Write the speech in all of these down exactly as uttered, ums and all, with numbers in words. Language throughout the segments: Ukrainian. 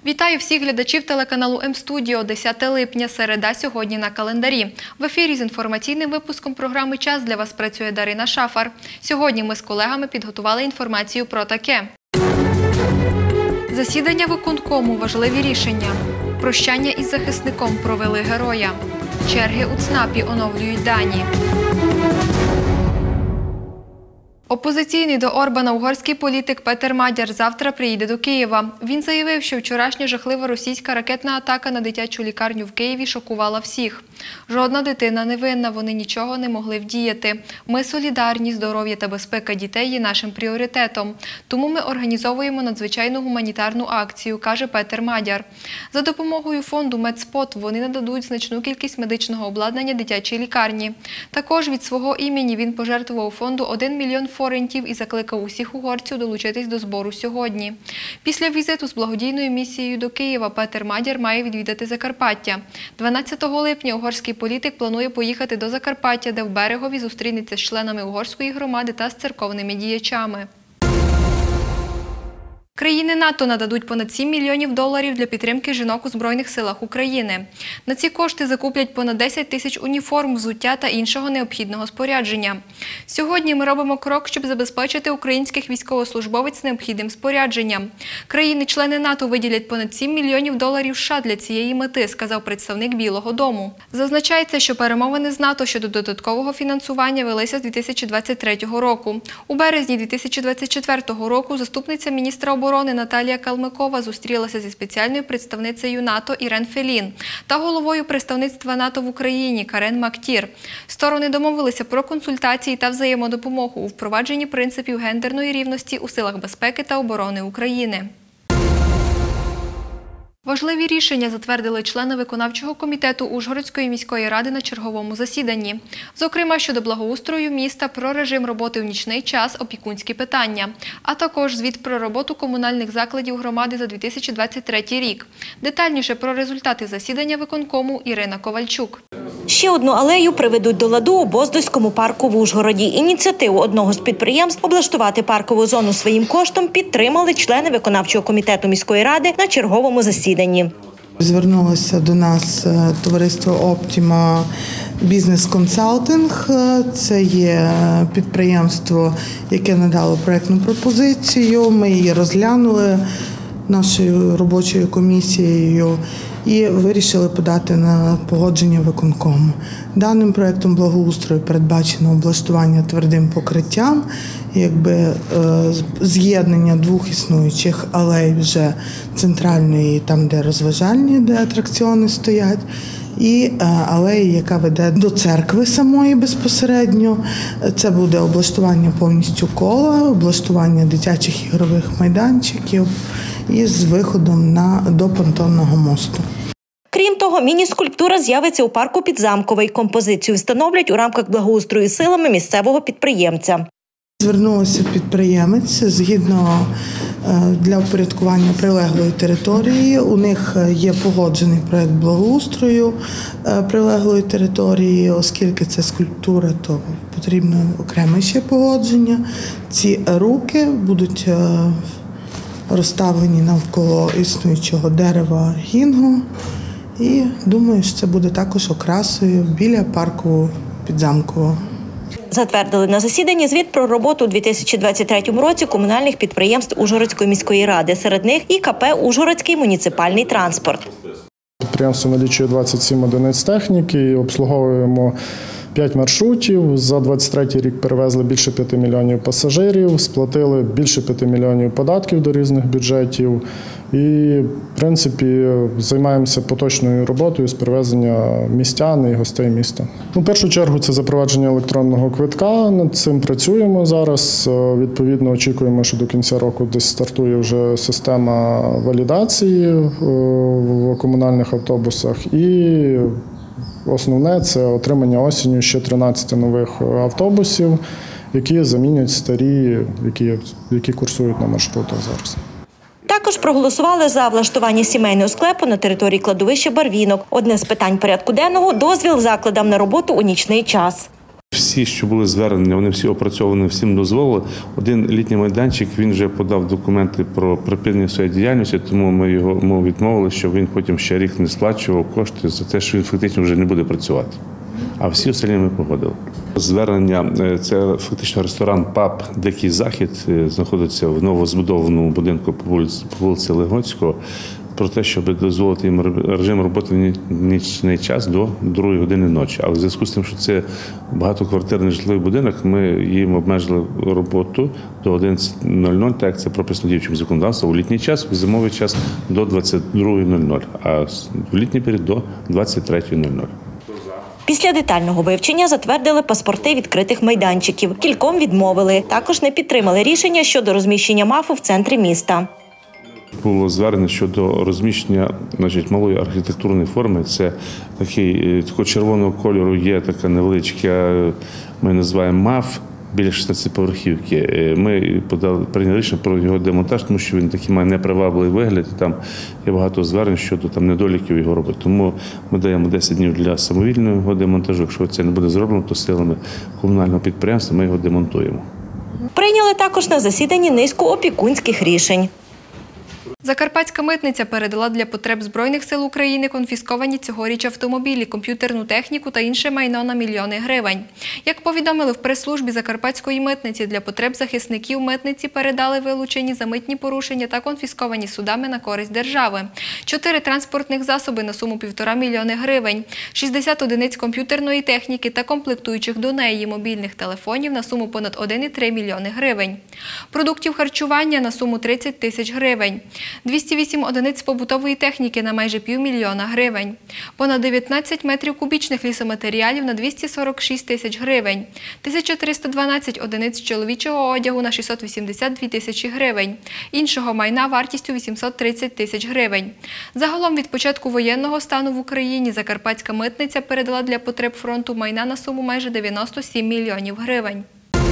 Вітаю всіх глядачів телеканалу М-студіо. десяте липня, середа, сьогодні на календарі. В ефірі з інформаційним випуском програми «Час» для вас працює Дарина Шафар. Сьогодні ми з колегами підготували інформацію про таке. Засідання виконкому, важливі рішення. Прощання із захисником, провели героя. Черги у ЦНАПі оновлюють дані. Опозиційний до Орбана угорський політик Петер Мадяр завтра приїде до Києва. Він заявив, що вчорашня жахлива російська ракетна атака на дитячу лікарню в Києві шокувала всіх. Жодна дитина не винна, вони нічого не могли вдіяти. Ми солідарні, здоров'я та безпека дітей є нашим пріоритетом. Тому ми організовуємо надзвичайну гуманітарну акцію, каже Петер Мадяр. За допомогою фонду «Медспот» вони нададуть значну кількість медичного обладнання дитячій лікарні. Також від свого імені він пожертвував фонду один мільйон форинтів і закликав усіх угорців долучитись до збору сьогодні. Після візиту з благодійною місією до Києва Петер Мадяр має відвідати Закарпаття. дванадцятого липня угорський політик планує поїхати до Закарпаття, де в Берегові зустрінеться з членами угорської громади та з церковними діячами. Країни НАТО нададуть понад сім мільйонів доларів для підтримки жінок у Збройних силах України. На ці кошти закуплять понад десять тисяч уніформ, взуття та іншого необхідного спорядження. Сьогодні ми робимо крок, щоб забезпечити українських військовослужбовець необхідним спорядженням. Країни-члени НАТО виділять понад сім мільйонів доларів США для цієї мети, сказав представник Білого дому. Зазначається, що перемовини з НАТО щодо додаткового фінансування велися з дві тисячі двадцять третього року. У березні дві тисячі двадцять четвертого року заступниця міністра оборони Наталія Калмикова зустрілася зі спеціальною представницею НАТО Ірен Фелін та головою представництва НАТО в Україні Карен Мактір. Сторони домовилися про консультації та взаємодопомогу у впровадженні принципів гендерної рівності у силах безпеки та оборони України. Важливі рішення затвердили члени виконавчого комітету Ужгородської міської ради на черговому засіданні. Зокрема, щодо благоустрою міста, про режим роботи в нічний час, опікунські питання, а також звіт про роботу комунальних закладів громади за дві тисячі двадцять третій рік. Детальніше про результати засідання виконкому Ірина Ковальчук. Ще одну алею приведуть до ладу у Боздойському парку в Ужгороді. Ініціативу одного з підприємств облаштувати паркову зону своїм коштом підтримали члени виконавчого комітету міської ради на черговому засіданні. Звернулося до нас товариство «Оптіма Бізнес Консалтинг». Це є підприємство, яке надало проєктну пропозицію. Ми її розглянули нашою робочою комісією і вирішили подати на погодження виконкому. Даним проєктом благоустрою передбачено облаштування твердим покриттям, якби з'єднання двох існуючих алей вже центральної, там де розважальні, де атракціони стоять, і алеї, яка веде до церкви самої безпосередньо. Це буде облаштування повністю кола, облаштування дитячих ігрових майданчиків із виходом на, до понтонного мосту. Крім того, міні-скульптура з'явиться у парку Підзамковий. Композицію встановлять у рамках благоустрою силами місцевого підприємця. Звернулася підприємець згідно для впорядкування прилеглої території. У них є погоджений проєкт благоустрою прилеглої території, оскільки це скульптура, то потрібно окреме ще погодження. Ці руки будуть розставлені навколо існуючого дерева гінго. І думаю, що це буде також окрасою біля парку Підзамкового. Затвердили на засіданні звіт про роботу у дві тисячі двадцять третьому році комунальних підприємств Ужгородської міської ради. Серед них і ка пе «Ужгородський муніципальний транспорт». Підприємство налічує двадцять сім одиниць техніки, обслуговуємо п'ять маршрутів. За двадцять третій рік перевезли більше п'яти мільйонів пасажирів, сплатили більше п'яти мільйонів податків до різних бюджетів. І, в принципі, займаємося поточною роботою з перевезення містян і гостей міста. У першу чергу це запровадження електронного квитка, над цим працюємо зараз. Відповідно, очікуємо, що до кінця року десь стартує вже система валідації в комунальних автобусах. І основне – це отримання осінню ще тринадцяти нових автобусів, які замінять старі, які, які курсують на маршрутах зараз. Також проголосували за влаштування сімейного склепу на території кладовища Барвінок. Одне з питань порядку денного – дозвіл закладам на роботу у нічний час. всі, що були звернення, вони всі опрацьовані, всім дозволили. Один літній майданчик, він вже подав документи про припинення своєї діяльності, тому ми його ми відмовили, щоб він потім ще рік не сплачував кошти за те, що він фактично вже не буде працювати. А всі остальні ми погодили. Звернення – це фактично ресторан «Паб Дикий Захід», знаходиться в новозбудованому будинку по вулиці, по вулиці Легоцького, про те, щоб дозволити їм режим роботи в нічний час до другої години ночі. Але в зв'язку з тим, що це багатоквартирний житловий будинок, ми їм обмежили роботу до одинадцятої нуль-нуль, так як це прописано діючим законодавством, у літній час, в зимовий час до двадцять другої нуль-нуль, а в літній період до двадцять третьої нуль-нуль. Після детального вивчення затвердили паспорти відкритих майданчиків. Кільком відмовили. Також не підтримали рішення щодо розміщення МАФу в центрі міста. Було звернення щодо розміщення, значить, малої архітектурної форми. Це такий, такого червоного кольору є така невеличка, ми називаємо МАФ, біля шістнадцятиповерхівки. Ми подали, прийняли рішення про його демонтаж, тому що він такий має непривабливий вигляд, і там є багато звернень щодо там недоліків його роботи. Тому ми даємо десять днів для самовільного демонтажу. Якщо це не буде зроблено, то силами комунального підприємства ми його демонтуємо. Прийняли також на засіданні низку опікунських рішень. Закарпатська митниця передала для потреб Збройних сил України конфісковані цьогоріч автомобілі, комп'ютерну техніку та інше майно на мільйони гривень. Як повідомили в прес-службі Закарпатської митниці, для потреб захисників митниці передали вилучені за митні порушення та конфісковані судами на користь держави. Чотири транспортних засоби на суму півтора мільйони гривень, шістдесят одиниць комп'ютерної техніки та комплектуючих до неї мобільних телефонів на суму понад один цілих три мільйони гривень. Продуктів харчування на суму тридцять тисяч гривень. двісті вісім одиниць побутової техніки на майже півмільйона гривень, понад дев'ятнадцять метрів кубічних лісоматеріалів на двісті сорок шість тисяч гривень, тисяча триста дванадцять одиниць чоловічого одягу на шістсот вісімдесят дві тисячі гривень, іншого майна вартістю вісімсот тридцять тисяч гривень. Загалом від початку воєнного стану в Україні Закарпатська митниця передала для потреб фронту майна на суму майже дев'яносто сім мільйонів гривень.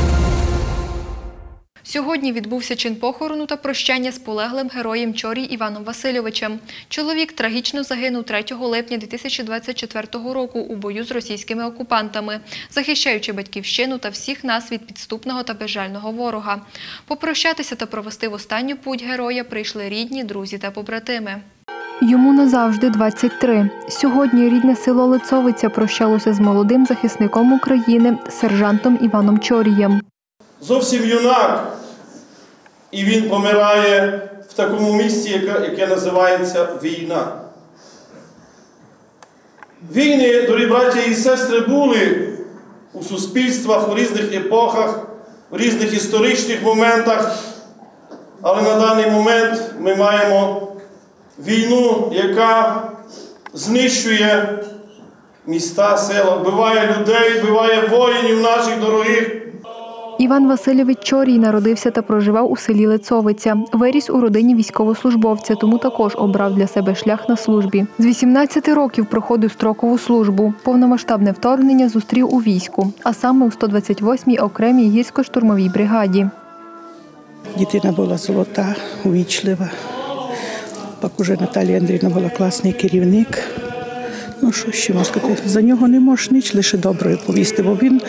Сьогодні відбувся чин похорону та прощання з полеглим героєм Чорій Іваном Васильовичем. Чоловік трагічно загинув третього липня дві тисячі двадцять четвертого року у бою з російськими окупантами, захищаючи батьківщину та всіх нас від підступного та безжального ворога. Попрощатися та провести в останню путь героя прийшли рідні, друзі та побратими. Йому назавжди двадцять три. Сьогодні рідне село Лицовиця прощалося з молодим захисником України, сержантом Іваном Чорієм. Зовсім юнак, і він помирає в такому місці, яке, яке називається війна. Війни, дорогі браті і сестри, були у суспільствах, у різних епохах, у різних історичних моментах, але на даний момент ми маємо війну, яка знищує міста, села, вбиває людей, вбиває воїнів наших дорогих. Іван Васильович Чорій народився та проживав у селі Лицовиця. Виріс у родині військовослужбовця, тому також обрав для себе шлях на службі. З вісімнадцяти років проходив строкову службу. Повномасштабне вторгнення зустрів у війську, а саме у сто двадцять восьмій окремій гірсько-штурмовій бригаді. Дитина була золота, увічлива. Пак уже Наталія Андріївна була класний керівник. Ну, що ще можна сказати, за нього не можеш ніч лише добре повісти, бо він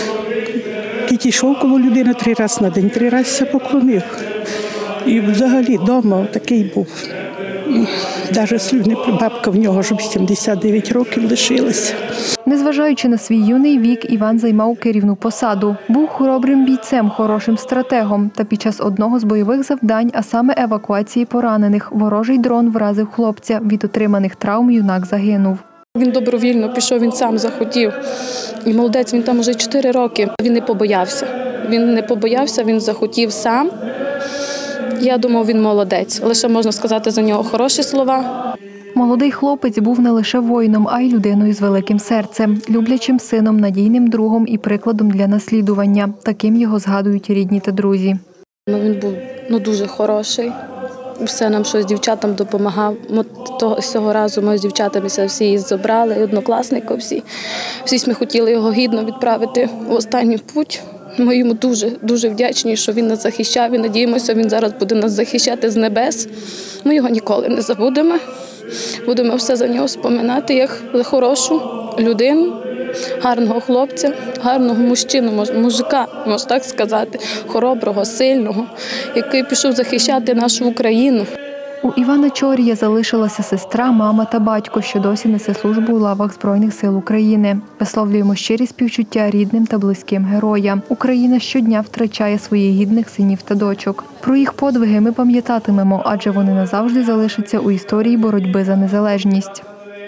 кіт йшов коло людини три рази на день, три рази се поклонив. І взагалі вдома такий був. Навіть слюни, бабка в нього ж сімдесят дев'ять років лишилася. Незважаючи на свій юний вік, Іван займав керівну посаду. Був хоробрим бійцем, хорошим стратегом. Та під час одного з бойових завдань, а саме евакуації поранених, ворожий дрон вразив хлопця. Від отриманих травм юнак загинув. Він добровільно пішов, він сам захотів. І молодець, він там уже чотири роки. Він не побоявся. Він не побоявся, він захотів сам. Я думав, він молодець. Лише можна сказати за нього хороші слова. Молодий хлопець був не лише воїном, а й людиною з великим серцем, люблячим сином, надійним другом і прикладом для наслідування. Таким його згадують рідні та друзі. Він був ну, дуже хороший. Все нам щось дівчатам допомагав. Ми того цього разу ми з дівчатами всі її забрали, однокласники всі. Всі ми хотіли його гідно відправити в останній путь. Ми йому дуже, дуже вдячні, що він нас захищав і надіємося, він зараз буде нас захищати з небес. Ми його ніколи не забудемо. Будемо все за нього споминати як за хорошу людину, гарного хлопця, гарного мужчину, муж- мужика, можна так сказати, хороброго, сильного, який пішов захищати нашу Україну. У Івана Чорія залишилася сестра, мама та батько, що досі несе службу у лавах Збройних сил України. Висловлюємо щирі співчуття рідним та близьким героям. Україна щодня втрачає своїх гідних синів та дочок. Про їх подвиги ми пам'ятатимемо, адже вони назавжди залишаться у історії боротьби за незалежність.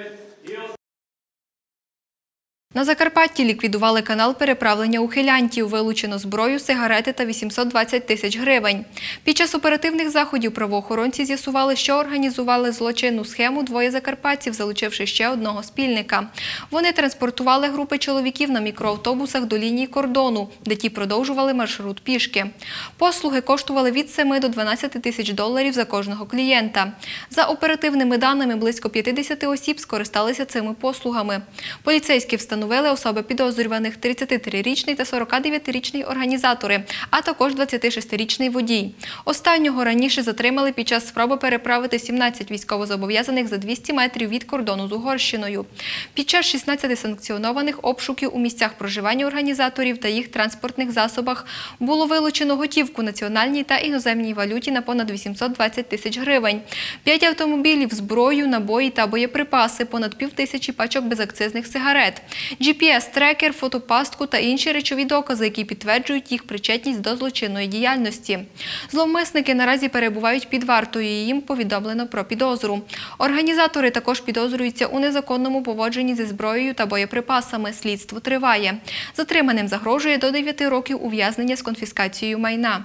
На Закарпатті ліквідували канал переправлення ухилянтів, вилучено зброю, сигарети та вісімсот двадцять тисяч гривень. Під час оперативних заходів правоохоронці з'ясували, що організували злочинну схему двоє закарпатців, залучивши ще одного спільника. Вони транспортували групи чоловіків на мікроавтобусах до лінії кордону, де ті продовжували маршрут пішки. Послуги коштували від семи до дванадцяти тисяч доларів за кожного клієнта. За оперативними даними, близько п'ятдесят осіб скористалися цими послугами. Поліцейські встановили особи підозрюваних тридцятитрирічний та сорокадев'ятирічний організатори, а також двадцятишестирічний водій. Останнього раніше затримали під час спроби переправити сімнадцять військовозобов'язаних за двісті метрів від кордону з Угорщиною. Під час шістнадцяти санкціонованих обшуків у місцях проживання організаторів та їх транспортних засобах було вилучено готівку національній та іноземній валюті на понад вісімсот двадцять тисяч гривень, п'ять автомобілів, зброю, набої та боєприпаси, понад півтисячі пачок безакцизних сигарет, джі пі ес-трекер, фотопастку та інші речові докази, які підтверджують їх причетність до злочинної діяльності. Зловмисники наразі перебувають під вартою і їм повідомлено про підозру. Організатори також підозрюються у незаконному поводженні зі зброєю та боєприпасами. Слідство триває. Затриманим загрожує до дев'яти років ув'язнення з конфіскацією майна.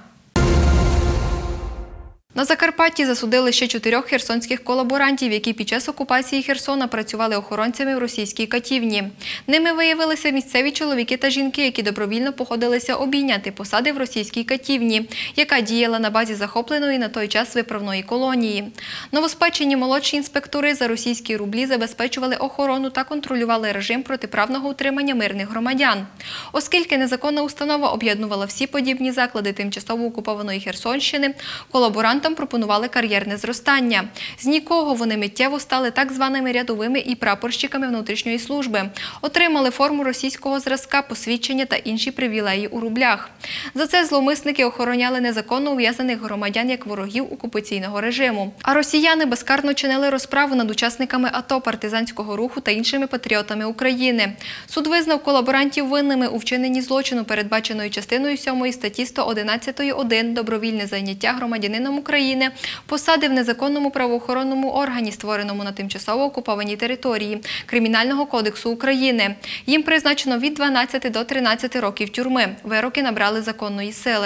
На Закарпатті засудили ще чотирьох херсонських колаборантів, які під час окупації Херсона працювали охоронцями в російській катівні. Ними виявилися місцеві чоловіки та жінки, які добровільно погодилися обійняти посади в російській катівні, яка діяла на базі захопленої на той час виправної колонії. Новоспечені молодші інспектори за російські рублі забезпечували охорону та контролювали режим протиправного утримання мирних громадян. Оскільки незаконна установа об'єднувала всі подібні заклади тимчасово окупованої Херсонщини, колаборанти Там пропонували кар'єрне зростання. З нікого вони миттєво стали так званими рядовими і прапорщиками внутрішньої служби. Отримали форму російського зразка, посвідчення та інші привілеї у рублях. За це зловмисники охороняли незаконно ув'язнених громадян як ворогів окупаційного режиму. А росіяни безкарно чинили розправу над учасниками АТО, партизанського руху та іншими патріотами України. Суд визнав колаборантів винними у вчиненні злочину, передбаченої частиною сьомої статті сто одинадцять один «Добровільне зайняття громадянином України посади в незаконному правоохоронному органі, створеному на тимчасово окупованій території Кримінального кодексу України. Їм призначено від дванадцяти до тринадцяти років тюрми. Вироки набрали законної сили.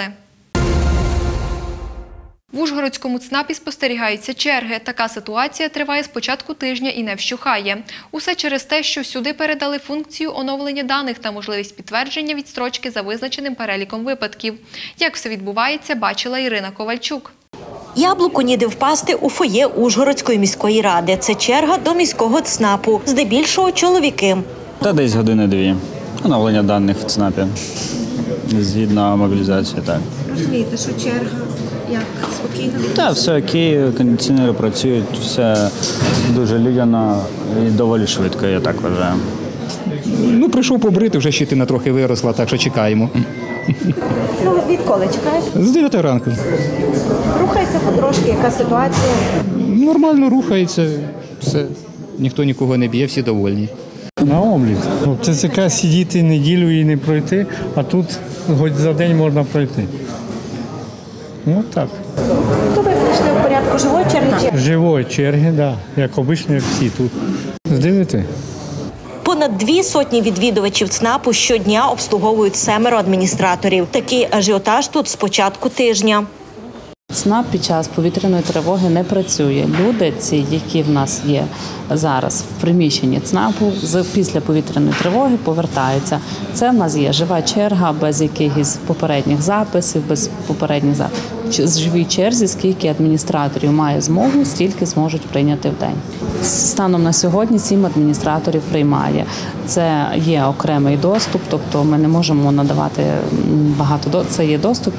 В Ужгородському ЦНАПі спостерігаються черги. Така ситуація триває з початку тижня і не вщухає. Усе через те, що сюди передали функцію оновлення даних та можливість підтвердження відстрочки за визначеним переліком випадків. Як все відбувається, бачила Ірина Ковальчук. Яблуку ніде впасти у фоє Ужгородської міської ради. Це черга до міського ЦНАПу. Здебільшого чоловіки. Та десь години-дві. Оновлення даних в ЦНАПі. Згідно мобілізації, так. Розумієте, що черга як спокійно? Так, все окей, кондиціонери працюють, все дуже людяно і доволі швидко, я так вважаю. Ну, прийшов побрити, вже щитина трохи виросла, так що чекаємо. Ну, відколи чекаєш? З дев'яти ранку. Рухається потрошки, яка ситуація? Нормально рухається, все. Ніхто нікого не б'є, всі довольні. На облік. В ТЦК сидіти неділю і не пройти, а тут хоч за день можна пройти. Ну так. То ви прийшли в порядку живої черги? Живої черги, так. Да. Як обично, як всі тут. З дев'яти. Понад дві сотні відвідувачів ЦНАПу щодня обслуговують семеро адміністраторів. Такий ажіотаж тут з початку тижня. ЦНАП під час повітряної тривоги не працює. Люди, ці, які в нас є зараз в приміщенні ЦНАПу, після повітряної тривоги повертаються. Це в нас є жива черга, без якихось попередніх записів, без попередніх записів. З живій черзі, скільки адміністраторів має змогу, стільки зможуть прийняти в день. Станом на сьогодні сім адміністраторів приймає. Це є окремий доступ, тобто ми не можемо надавати багато, це є доступ.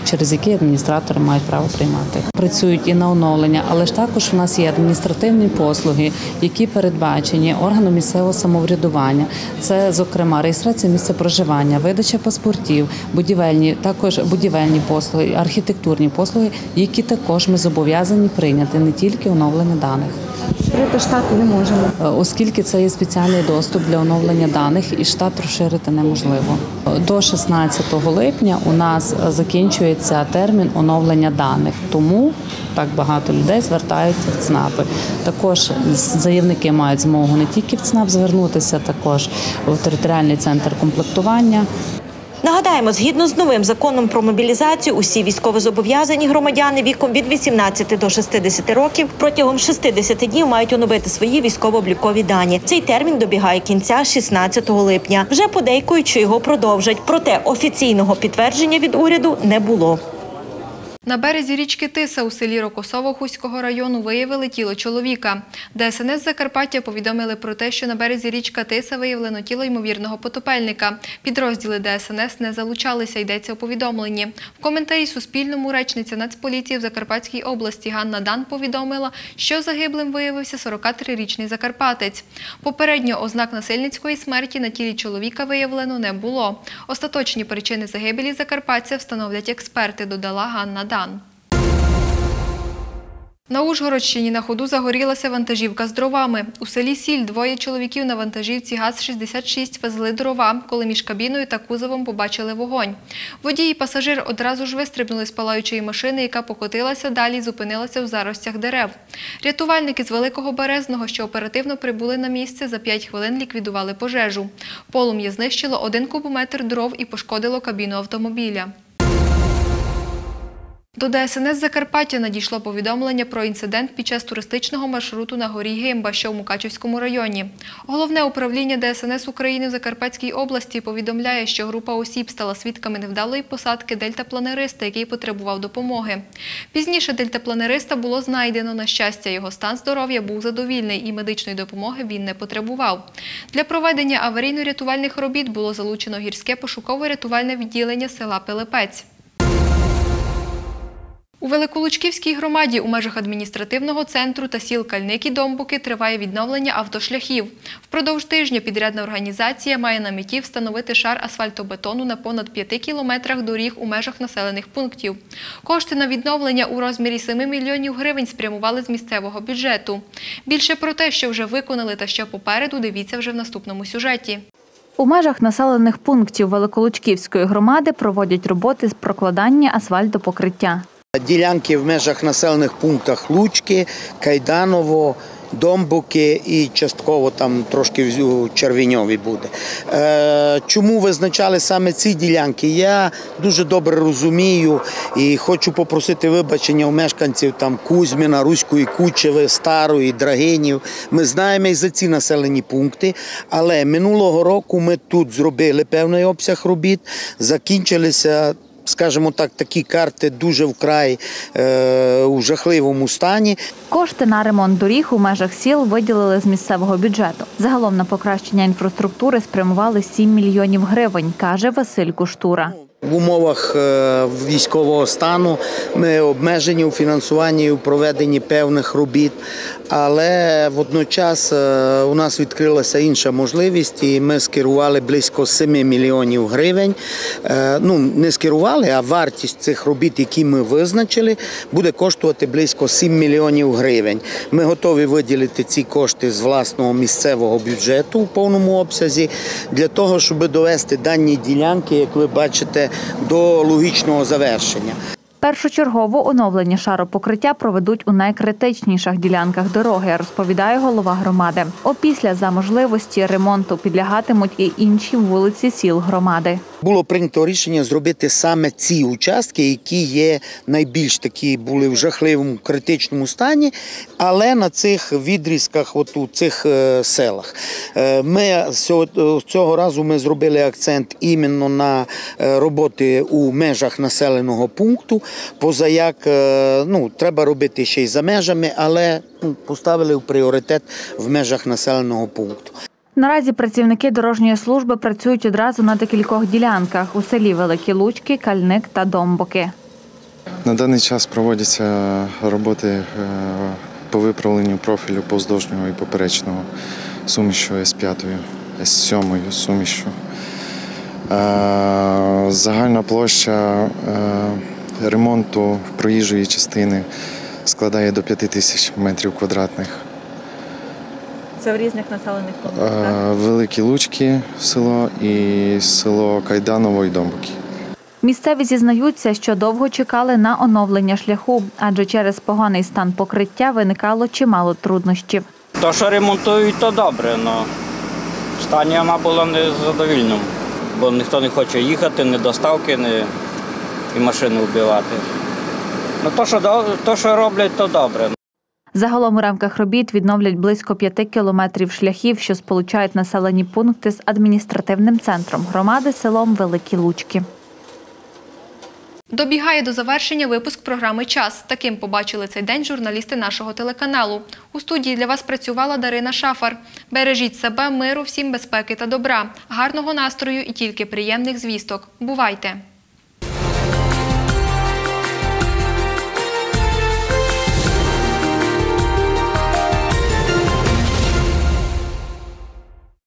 через які адміністратори мають право приймати. Працюють і на оновлення, але ж також у нас є адміністративні послуги, які передбачені органом місцевого самоврядування. Це, зокрема, реєстрація місця проживання, видача паспортів, будівельні, також будівельні послуги, архітектурні послуги, які також ми зобов'язані прийняти, не тільки оновлення даних. Розширити штат не можемо. Оскільки це є спеціальний доступ для оновлення даних, і штат розширити неможливо. До шістнадцятого липня у нас закінчується термін оновлення даних, тому так багато людей звертаються в ЦНАПи. Також заявники мають змогу не тільки в ЦНАП звернутися, також в територіальний центр комплектування. Нагадаємо, згідно з новим законом про мобілізацію, усі військовозобов'язані громадяни віком від вісімнадцяти до шістдесяти років протягом шістдесят днів мають оновити свої військово-облікові дані. Цей термін добігає кінця шістнадцятого липня. Вже подейкують, що його продовжать. Проте офіційного підтвердження від уряду не було. На березі річки Тиса у селі Рокосово Хуського району виявили тіло чоловіка. ДСНС Закарпаття повідомили про те, що на березі річки Тиса виявлено тіло ймовірного потопельника. Підрозділи ДСНС не залучалися, йдеться у повідомленні. В коментарі Суспільному речниця Нацполіції в Закарпатській області Ганна Дан повідомила, що загиблим виявився сорокатрирічний закарпатець. Попередньо ознак насильницької смерті на тілі чоловіка виявлено не було. Остаточні причини загибелі закарпатця встановлять експерти, додала Ганна Дан. На Ужгородщині на ходу загорілася вантажівка з дровами. У селі Сіль двоє чоловіків на вантажівці ГАЗ шістдесят шість везли дрова, коли між кабіною та кузовом побачили вогонь. Водій і пасажир одразу ж вистрибнули з палаючої машини, яка покотилася далі і зупинилася в заростях дерев. Рятувальники з Великого Березного, що оперативно прибули на місце, за п'ять хвилин ліквідували пожежу. Полум'я знищило один кубометр дров і пошкодило кабіну автомобіля. До ДСНС Закарпаття надійшло повідомлення про інцидент під час туристичного маршруту на горі Гимба, що в Мукачівському районі. Головне управління ДСНС України в Закарпатській області повідомляє, що група осіб стала свідками невдалої посадки дельтапланериста, який потребував допомоги. Пізніше дельтапланериста було знайдено. На щастя, його стан здоров'я був задовільний і медичної допомоги він не потребував. Для проведення аварійно-рятувальних робіт було залучено гірське пошуково-рятувальне відділення села Пилипець. У Великолучківській громаді у межах адміністративного центру та сіл Кальник і Домбуки триває відновлення автошляхів. Впродовж тижня підрядна організація має на меті встановити шар асфальтобетону на понад п'яти кілометрах доріг у межах населених пунктів. Кошти на відновлення у розмірі семи мільйонів гривень спрямували з місцевого бюджету. Більше про те, що вже виконали та що попереду, дивіться вже в наступному сюжеті. У межах населених пунктів Великолучківської громади проводять роботи з прокладання асфальтопокриття. Ділянки в межах населених пунктах Лучки, Кайданово, Домбуки і частково там трошки в Червіньові буде. Чому визначали саме ці ділянки? Я дуже добре розумію і хочу попросити вибачення у мешканців там Кузьміна, Руської Кучеви, Старої, Драгинів. Ми знаємо і за ці населені пункти, але минулого року ми тут зробили певний обсяг робіт, закінчилися, скажімо так, такі карти дуже вкрай е, у жахливому стані. Кошти на ремонт доріг у межах сіл виділили з місцевого бюджету. Загалом на покращення інфраструктури спрямували сім мільйонів гривень, каже Василь Куштура. В умовах військового стану ми обмежені у фінансуванні і у проведенні певних робіт, але водночас у нас відкрилася інша можливість і ми скерували близько семи мільйонів гривень. Ну, не скерували, а вартість цих робіт, які ми визначили, буде коштувати близько сім мільйонів гривень. Ми готові виділити ці кошти з власного місцевого бюджету в повному обсязі для того, щоб довести дані ділянки, як ви бачите, до логічного завершення. Першочергово оновлення шаропокриття проведуть у найкритичніших ділянках дороги, розповідає голова громади. Опісля за можливості ремонту підлягатимуть і інші вулиці сіл громади. Було прийнято рішення зробити саме ці участки, які є найбільш такі, були в жахливому критичному стані, але на цих відрізках, от у цих е, селах. Е, ми цього разу ми зробили акцент іменно на е, роботи у межах населеного пункту, позаяк, е, ну, треба робити ще й за межами, але ну, поставили в пріоритет в межах населеного пункту. Наразі працівники дорожньої служби працюють одразу на декількох ділянках у селі Великі Лучки, Кальник та Домбуки. На даний час проводяться роботи по виправленню профілю повздовжнього і поперечного сумішу С п'ять, С сім сумішу. Загальна площа ремонту проїжджої частини складає до п'яти тисяч метрів квадратних. Це в різних населених пунктах, так? Великі Лучки село і село Кайданово і Домбуки. Місцеві зізнаються, що довго чекали на оновлення шляху, адже через поганий стан покриття виникало чимало труднощів. То, що ремонтують, то добре, але стан яма було незадовільним, бо ніхто не хоче їхати, ні доставки, ні і машину вбивати. Ну, то, що, то, що роблять, то добре. Загалом у рамках робіт відновлять близько п'яти кілометрів шляхів, що сполучають населені пункти з адміністративним центром громади селом Великі Лучки. Добігає до завершення випуск програми «Час». Таким побачили цей день журналісти нашого телеканалу. У студії для вас працювала Дарина Шафар. Бережіть себе, миру, всім безпеки та добра, гарного настрою і тільки приємних звісток. Бувайте!